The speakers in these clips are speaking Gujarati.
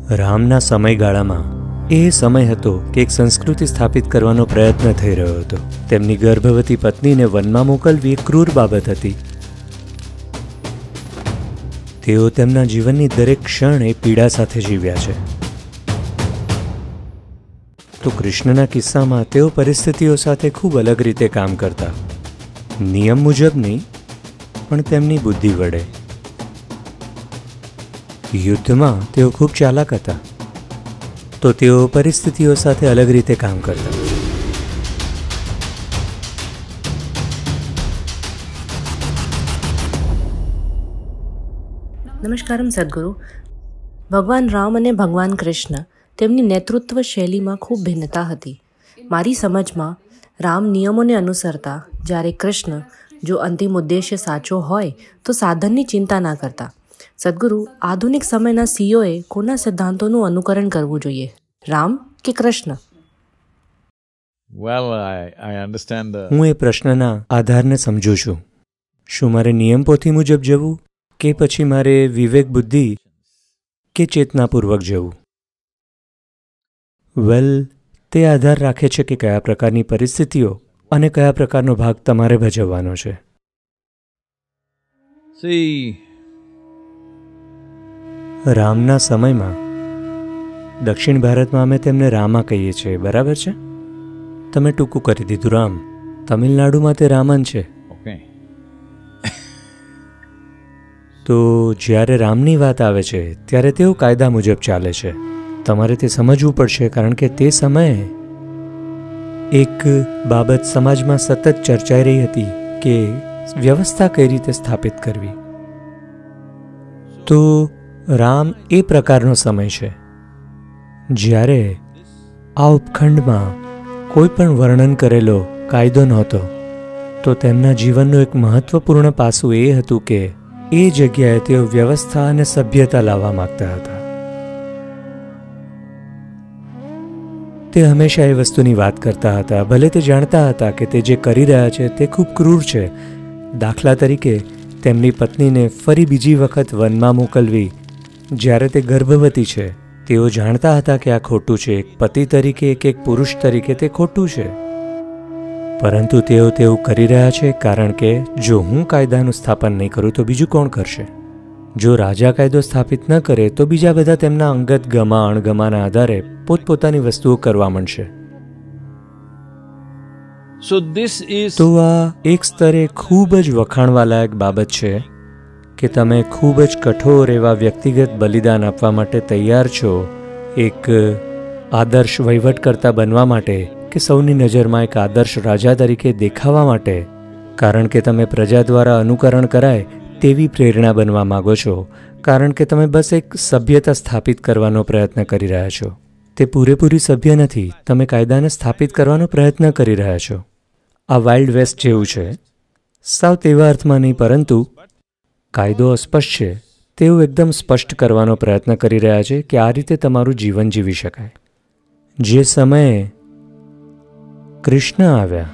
રામના સમયગાળામાં એ સમય હતો કે એક સંસ્કૃતિ સ્થાપિત કરવાનો પ્રયત્ન થઈ રહ્યો હતો. તેમની ગર્ભવતી પત્નીને વનમાં મોકલવી એક ક્રૂર બાબત હતી. તેઓ તેમના જીવનની દરેક ક્ષણ એ પીડા સાથે જીવ્યા છે. તો કૃષ્ણના કિસ્સામાં તેઓ પરિસ્થિતિઓ સાથે ખૂબ અલગ રીતે કામ કરતા. નિયમ મુજબ નહીં, પણ તેમની બુદ્ધિ વડે. યુદ્ધમાં તેઓ ખૂબ ચાલાક હતા, તો તેઓ પરિસ્થિતિઓ સાથે અલગ રીતે કામ કરતા. નમસ્કારમ સદગુરુ. ભગવાન રામ અને ભગવાન કૃષ્ણ તેમની નેતૃત્વ શૈલીમાં ખૂબ ભિન્નતા હતી. મારી સમજમાં રામ નિયમોને અનુસરતા, જ્યારે કૃષ્ણ જો અંતિમ ઉદ્દેશ્ય સાચો હોય તો સાધનની ચિંતા ના કરતા. સદગુરુ, આધુનિક સમયના સીઓએ કોના સિદ્ધાંતોનું અનુકરણ કરવું જોઈએ, રામ કે કૃષ્ણ? હું એ પ્રશ્નના આધારને સમજું છું. શું મારે નિયમ પોથી મુજબ જવું, કે પછી મારે વિવેક બુદ્ધિ કે ચેતનાપૂર્વક જવું? તે આધાર રાખે છે કે કયા પ્રકારની પરિસ્થિતિઓ અને કયા પ્રકારનો ભાગ તમારે ભજવવાનો છે. રામના સમયમાં દક્ષિણ ભારતમાં અમે તેમને રામા કહીએ છીએ, બરાબર છે? તમે ટૂંકું કરી દીધું રામ. તમિલનાડુમાં તે રામન છે. તો જ્યારે રામની વાત આવે છે ત્યારે તેઓ કાયદા મુજબ ચાલે છે. તમારે તે સમજવું પડશે, કારણ કે તે સમયે એક બાબત સમાજમાં સતત ચર્ચાઈ રહી હતી કે વ્યવસ્થા કઈ રીતે સ્થાપિત કરવી. તો રામ એ પ્રકારનો સમય છે જ્યારે આ ઉપખંડમાં કોઈ પણ વર્ણન કરેલો કાયદો નહોતો. તો તેમના જીવનનું એક મહત્વપૂર્ણ પાસું એ હતું કે એ જગ્યાએ તેઓ વ્યવસ્થા અને સભ્યતા લાવવા માંગતા હતા. તે હંમેશા એ વસ્તુની વાત કરતા હતા, ભલે તે જાણતા હતા કે તે જે કરી રહ્યા છે તે ખૂબ ક્રૂર છે. દાખલા તરીકે તેમની પત્નીને ફરી બીજી વખત વનમાં મોકલવી જ્યારે તે ગર્ભવતી છે. તેઓ જાણતા હતા કે આ ખોટું છે. એક પતિ તરીકે કે એક પુરુષ તરીકે તે ખોટું છે. પરંતુ તેઓ તેવું કરી રહ્યા છે કારણ કે જો હું કાયદાનું સ્થાપન નહીં કરું તો બીજું કોણ કરશે? જો રાજા કાયદો સ્થાપિત ન કરે તો બીજા બધા તેમના અંગત ગમા અણગમાના આધારે પોતપોતાની વસ્તુઓ કરવા માંડશે. તો આ એક સ્તરે ખૂબ જ વખાણવાલાયક બાબત છે કે તમે ખૂબ જ કઠોર એવા વ્યક્તિગત બલિદાન આપવા માટે તૈયાર છો, એક આદર્શ વહીવટકર્તા બનવા માટે, કે સૌની નજરમાં એક આદર્શ રાજા તરીકે દેખાવા માટે, કારણ કે તમે પ્રજા દ્વારા અનુકરણ કરાય તેવી પ્રેરણા બનવા માગો છો, કારણ કે તમે બસ એક સભ્યતા સ્થાપિત કરવાનો પ્રયત્ન કરી રહ્યા છો. તે પૂરેપૂરી સભ્ય નથી, તમે કાયદાને સ્થાપિત કરવાનો પ્રયત્ન કરી રહ્યા છો. આ વાઇલ્ડ વેસ્ટ જેવું છે. સાવ તેવા અર્થમાં નહીં, પરંતુ કાયદો અસ્પષ્ટ છે તેવું એકદમ સ્પષ્ટ કરવાનો પ્રયત્ન કરી રહ્યા છે કે આ રીતે તમારું જીવન જીવી શકાય. જે સમયે કૃષ્ણ આવ્યા,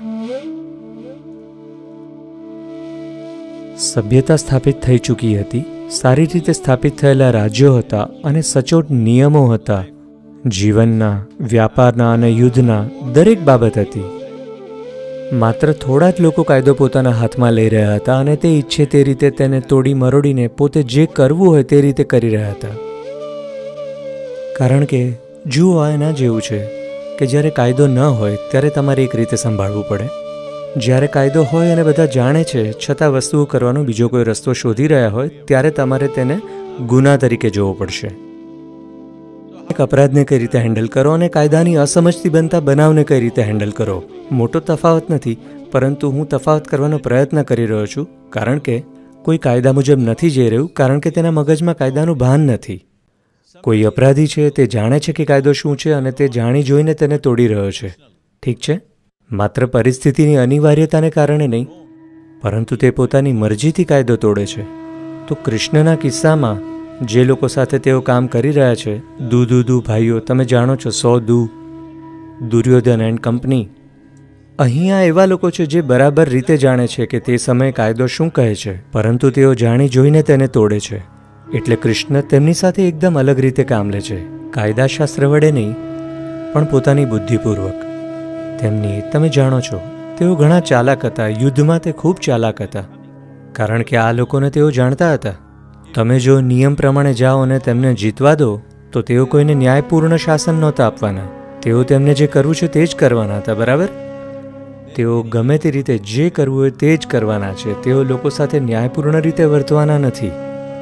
સભ્યતા સ્થાપિત થઈ ચૂકી હતી, સારી રીતે સ્થાપિત થયેલા રાજ્યો હતા અને સચોટ નિયમો હતા. જીવનના, વ્યાપારના અને યુદ્ધના દરેક બાબત હતી. માત્ર થોડા જ લોકો કાયદો પોતાના હાથમાં લઈ રહ્યા હતા અને તે ઈચ્છે તે રીતે તેને તોડી મરોડીને પોતે જે કરવું હોય તે રીતે કરી રહ્યા હતા. કારણ કે જુઓ, આ એના જેવું છે કે જ્યારે કાયદો ન હોય ત્યારે તમારે એક રીતે સંભાળવું પડે. જ્યારે કાયદો હોય અને બધા જાણે છે છતાં વસ્તુઓ કરવાનો બીજો કોઈ રસ્તો શોધી રહ્યા હોય ત્યારે તમારે તેને ગુના તરીકે જોવો પડશે. એક અપરાધને કઈ રીતે હેન્ડલ કરો અને કાયદાની અસમજથી બનતા બનાવને કઈ રીતે હેન્ડલ કરો. મોટો તફાવત નથી, પરંતુ હું તફાવત કરવાનો પ્રયત્ન કરી રહ્યો છું, કારણ કે કોઈ કાયદા મુજબ નથી જઈ રહ્યું, કારણ કે તેના મગજમાં કાયદાનું ભાન નથી. કોઈ અપરાધી છે, તે જાણે છે કે કાયદો શું છે અને તે જાણી જોઈને તેને તોડી રહ્યો છે. ઠીક છે, માત્ર પરિસ્થિતિની અનિવાર્યતાને કારણે નહીં, પરંતુ તે પોતાની મરજીથી કાયદો તોડે છે. તો કૃષ્ણના કિસ્સામાં જે લોકો સાથે તેઓ કામ કરી રહ્યા છે, દૂ ભાઈઓ, તમે જાણો છો, 100 દૂ, દુર્યોધન એન્ડ કંપની. અહીંયા એવા લોકો છે જે બરાબર રીતે જાણે છે કે તે સમયે કાયદો શું કહે છે, પરંતુ તેઓ જાણી જોઈને તેને તોડે છે. એટલે કૃષ્ણ તેમની સાથે એકદમ અલગ રીતે કામ લે છે. કાયદાશાસ્ત્ર વડે નહીં, પણ પોતાની બુદ્ધિપૂર્વક. તમે જાણો છો, તેઓ ઘણા ચાલાક હતા. યુદ્ધમાં તે ખૂબ ચાલાક હતા, કારણ કે આ લોકોને તેઓ જાણતા હતા. તમે જો નિયમ પ્રમાણે જાઓ અને તેમને જીતવા દો, તો તેઓ કોઈને ન્યાયપૂર્ણ શાસન નહોતા આપવાના. તેઓ તેમને જે કરવું છે તે જ કરવાના હતા, બરાબર? તેઓ ગમે તે રીતે જે કરવું હોય તે જ કરવાના છે. તેઓ લોકો સાથે ન્યાયપૂર્ણ રીતે વર્તવાના નથી.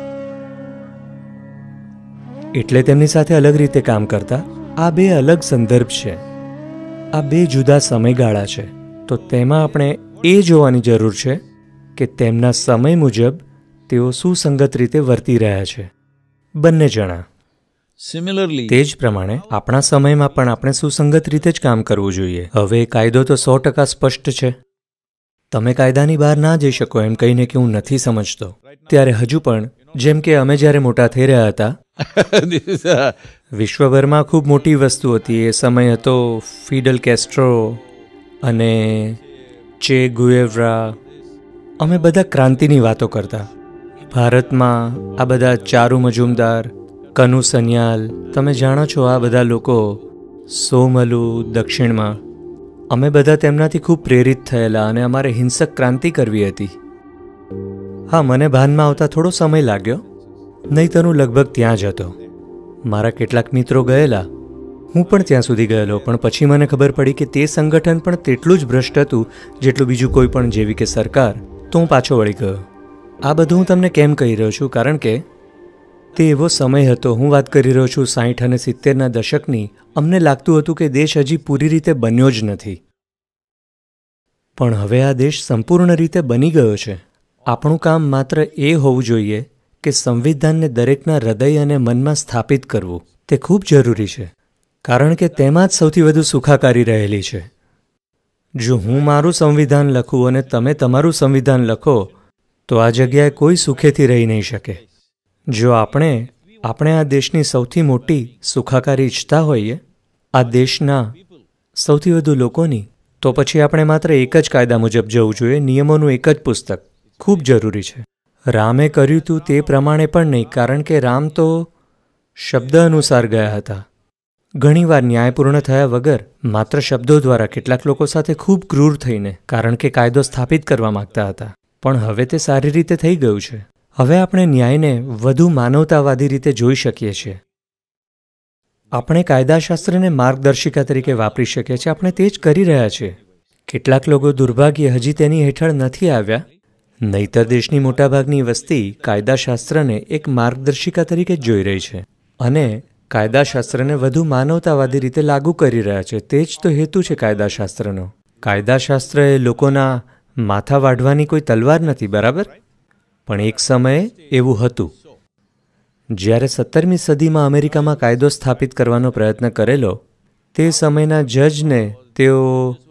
એટલે તેમની સાથે અલગ રીતે કામ કરતા. આ બે અલગ સંદર્ભ છે, આ બે જુદા સમયગાળા છે. તો તેમાં આપણે એ જોવાની જરૂર છે કે તેમના સમય મુજબ તેઓ સુસંગત રીતે વર્તી રહ્યા છે, બંને જણા. Similarly, તે જ પ્રમાણે આપણા સમયમાં પણ આપણે સુસંગત રીતે જ કામ કરવું જોઈએ. હવે કાયદો તો 100% સ્પષ્ટ છે. તમે કાયદાની બહાર ના જઈ શકો એમ કહીને કે હું નથી સમજતો. ત્યારે હજુ પણ, જેમ કે અમે જ્યારે મોટા થઈ રહ્યા હતા, this is વિશ્વભરમાં ખૂબ મોટી વસ્તુ હતી. એ સમય હતો ફિડલ કેસ્ટ્રો અને ચે ગુએવરા. અમે બધા ક્રાંતિની વાતો કરતા. ભારતમાં આ બધા ચારુ મજુમદાર, કનુ સન્યાલ, તમે જાણો છો આ બધા લોકો, સોમલુ દક્ષિણમાં. અમે બધા તેમનાથી ખૂબ પ્રેરિત થયેલા અને અમારે હિંસક ક્રાંતિ કરવી હતી. હા, મને ભાનમાં આવતા થોડો સમય લાગ્યો, નહીંતર હું લગભગ ત્યાં જ હતો. મારા કેટલાક મિત્રો ગયેલા, હું પણ ત્યાં સુધી ગયેલો, પણ પછી મને ખબર પડી કે તે સંગઠન પણ તેટલું જ ભ્રષ્ટ હતું જેટલું બીજું કોઈ પણ, જેવી કે સરકાર. તો હું પાછો વળી ગયો. આ બધું હું તમને કેમ કહી રહ્યો છું? કારણ કે તે એવો સમય હતો, હું વાત કરી રહ્યો છું 60 અને 70ના દશકની. અમને લાગતું હતું કે દેશ હજી પૂરી રીતે બન્યો જ નથી, પણ હવે આ દેશ સંપૂર્ણ રીતે બની ગયો છે. આપણું કામ માત્ર એ હોવું જોઈએ કે સંવિધાનને દરેકના હૃદય અને મનમાં સ્થાપિત કરવું. તે ખૂબ જરૂરી છે, કારણ કે તેમાં જ સૌથી વધુ સુખાકારી રહેલી છે. જો હું મારું સંવિધાન લખું અને તમે તમારું સંવિધાન લખો, તો આ જગ્યાએ કોઈ સુખેથી રહી નહીં શકે. જો આપણે આ દેશની સૌથી મોટી સુખાકારી ઈચ્છતા હોઈએ, આ દેશના સૌથી વધુ લોકોની, તો પછી આપણે માત્ર એક જ કાયદા મુજબ જવું જોઈએ. નિયમોનું એક જ પુસ્તક ખૂબ જરૂરી છે. રામે કર્યું હતું તે પ્રમાણે પણ નહીં, કારણ કે રામ તો શબ્દ અનુસાર ગયા હતા. ઘણીવાર ન્યાયપૂર્ણ થયા વગર, માત્ર શબ્દો દ્વારા કેટલાક લોકો સાથે ખૂબ ક્રૂર થઈને, કારણ કે કાયદો સ્થાપિત કરવા માગતા હતા. પણ હવે તે સારી રીતે થઈ ગયું છે. હવે આપણે ન્યાયને વધુ માનવતાવાદી રીતે જોઈ શકીએ છીએ. આપણે કાયદાશાસ્ત્રને માર્ગદર્શિકા તરીકે વાપરી શકીએ છીએ. આપણે તે જ કરી રહ્યા છીએ. કેટલાક લોકો દુર્ભાગ્યે હજી તેની હેઠળ નથી આવ્યા, નહીતર દેશની મોટાભાગની વસ્તી કાયદાશાસ્ત્રને એક માર્ગદર્શિકા તરીકે જ જોઈ રહી છે અને કાયદાશાસ્ત્રને વધુ માનવતાવાદી રીતે લાગુ કરી રહ્યા છે. તે જ તો હેતુ છે કાયદાશાસ્ત્રનો. કાયદાશાસ્ત્ર એ લોકોના માથા વાઢવાની કોઈ તલવાર નથી, બરાબર? પણ એક સમયે એવું હતું. જ્યારે 17મી સદીમાં અમેરિકામાં કાયદો સ્થાપિત કરવાનો પ્રયત્ન કરેલો, તે સમયના જજને તેઓ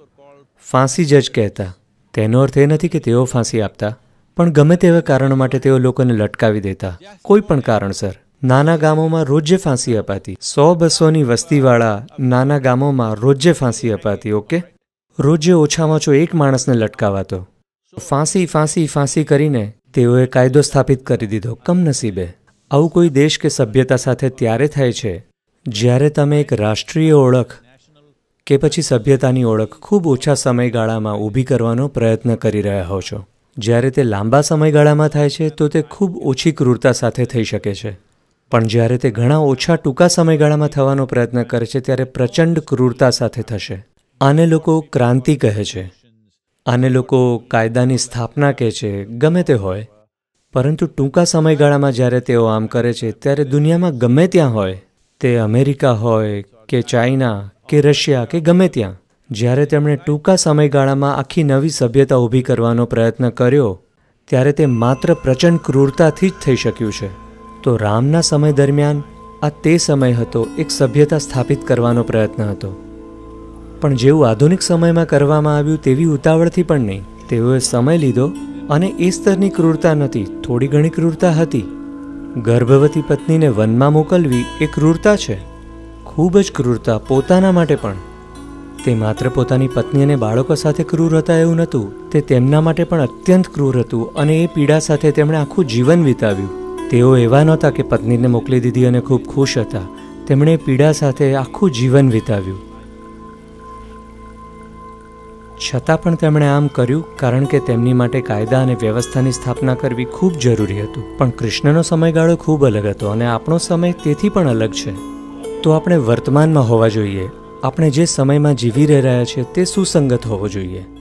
ફાંસી જજ કહેતા. તેનો અર્થ એ નથી કે તેઓ ફાંસી આપતા, પણ ગમે તેવા કારણ માટે તેઓ લોકોને લટકાવી દેતા, કોઈ પણ કારણસર. નાના ગામોમાં રોજે ફાંસી અપાતી. 100-200ની વસ્તીવાળા નાના ગામોમાં રોજે ફાંસી અપાતી. ઓકે, રોજે ઓછામાં ઓછો એક માણસને લટકાવાતો. ફાંસી ફાંસી ફાંસી કરીને તેઓએ કાયદો સ્થાપિત કરી દીધો. કમનસીબે આવું કોઈ દેશ કે સભ્યતા સાથે ત્યારે થાય છે જ્યારે તમે એક રાષ્ટ્રીય ઓળખ કે પછી સભ્યતાની ઓળખ ખૂબ ઓછા સમયગાળામાં ઊભી કરવાનો પ્રયત્ન કરી રહ્યા હો છો. જ્યારે તે લાંબા સમયગાળામાં થાય છે તો તે ખૂબ ઓછી ક્રૂરતા સાથે થઈ શકે છે, પણ જ્યારે તે ઘણા ઓછા ટૂંકા સમયગાળામાં થવાનો પ્રયત્ન કરે છે ત્યારે પ્રચંડ ક્રૂરતા સાથે થશે. આને લોકો ક્રાંતિ કહે છે, આને લોકો કાયદાની સ્થાપના કહે છે, ગમે તે હોય. પરંતુ ટૂંકા સમયગાળામાં જ્યારે તેઓ આમ કરે છે ત્યારે દુનિયામાં ગમે ત્યાં હોય, તે અમેરિકા હોય કે ચાઇના કે રશિયા કે ગમે ત્યાં, જ્યારે તેમણે ટૂંકા સમયગાળામાં આખી નવી સભ્યતા ઊભી કરવાનો પ્રયત્ન કર્યો ત્યારે તે માત્ર પ્રચંડ ક્રૂરતાથી જ થઈ શક્યું છે. તો રામના સમય દરમિયાન આ તે સમય હતો, એક સભ્યતા સ્થાપિત કરવાનો પ્રયત્ન હતો. પણ જેવું આધુનિક સમયમાં કરવામાં આવ્યું તેવી ઉતાવળથી પણ નહીં. તેઓએ સમય લીધો અને એ સ્તરની ક્રૂરતા નથી, થોડી ઘણી ક્રૂરતા હતી. ગર્ભવતી પત્નીને વનમાં મોકલવી એ ક્રૂરતા છે, ખૂબ જ ક્રૂરતા, પોતાના માટે પણ. તે માત્ર પોતાની પત્ની અને બાળકો સાથે ક્રૂર હતા એવું નહોતું, તે તેમના માટે પણ અત્યંત ક્રૂર હતું અને એ પીડા સાથે તેમણે આખું જીવન વિતાવ્યું. તેઓ એવા નહોતા કે પત્નીને મોકલી દીધી અને ખૂબ ખુશ હતા. તેમણે પીડા સાથે આખું જીવન વિતાવ્યું. છતાં પણ તેમણે આમ કર્યું કારણ કે તેમની માટે કાયદા અને વ્યવસ્થાની સ્થાપના કરવી ખૂબ જરૂરી હતું. પણ કૃષ્ણનો સમયગાળો ખૂબ અલગ હતો અને આપણો સમય તેથી પણ અલગ છે. તો આપણે વર્તમાનમાં હોવા જોઈએ. આપણે જે સમયમાં જીવી રહ્યા છીએ તે સુસંગત હોવો જોઈએ.